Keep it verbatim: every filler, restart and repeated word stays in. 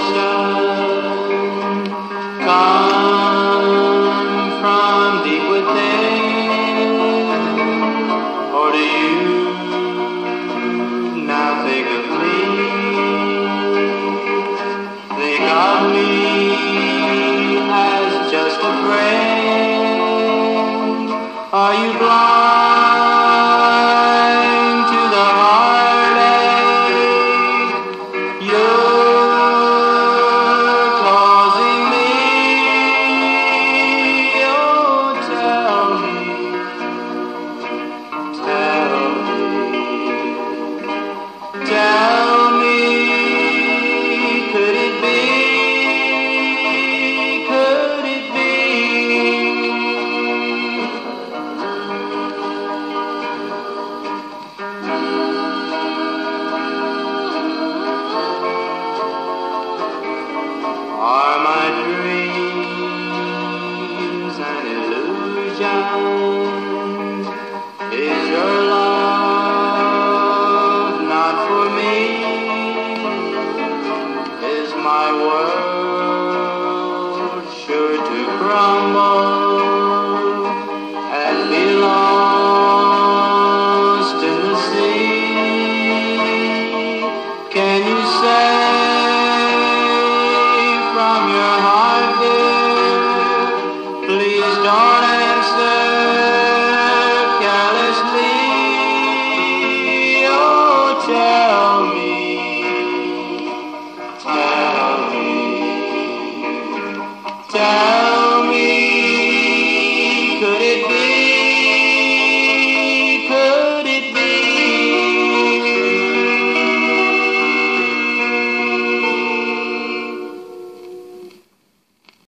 ocean come from deep within, or do you now think of me? Think of me as just a friend. Are you blind to the heartache you're causing me? Oh, tell me, tell me, tell me, could it be, could it be? Are my dreams an illusion? Is your love not for me? Is my world sure to crumble and be lost in the sea? Can you say from your heart, dear, please don't answer carelessly? Oh, tell me, tell me, tell me.